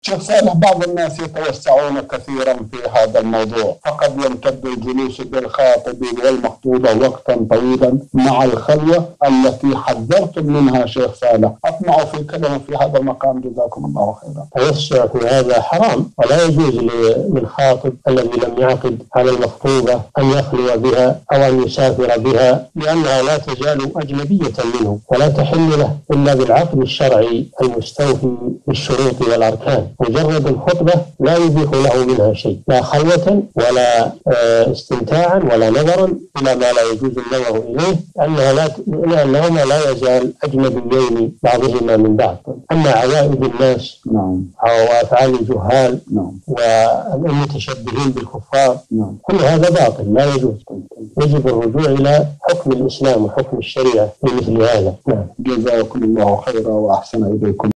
شيخ صالح، بعض الناس يتوسعون كثيرا في هذا الموضوع، فقد يمتد الجلوس بالخاطب والمخطوبة وقتا طويلا مع الخلوة التي حذرتم منها شيخ صالح. أطمع في كلمة في هذا المقام، جزاكم الله خيرا. التوسع في هذا حرام، ولا يجوز للخاطب الذي لم يعقد على المخطوبة أن يخلو بها أو أن يسافر بها، لأنها لا تزال أجنبية منه ولا تحل له إلا بالعقد الشرعي المستوفي بالشروط والأركان. مجرد الخطبة لا يبيح له منها شيء، لا خلوة ولا استمتاعا ولا نظرا إلى ما لا يجوز النظر إليه، لأنهما لا يزال أجنبيين بعضهما من بعض. أما عوائد الناس أو أفعال الجهال والمتشبهين بالكفار كل هذا باطل لا يجوز. يجب الرجوع إلى حكم الإسلام وحكم الشريعة في مثل هذا. جزاكم الله خيرا وأحسن إليكم.